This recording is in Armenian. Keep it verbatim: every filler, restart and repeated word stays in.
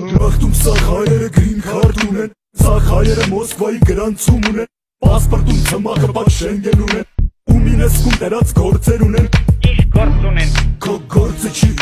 Դրախտում սաղ հայերը գրին քարտ ունեն, սաղ հայերը Մոսկվայի գրանցում ունեն, պասպորտում ծմակը պատ Շենգեն ունեն, ու մինեսկում տերած գործեր ունեն, Իսկ գործ ունեն, քո գործը չի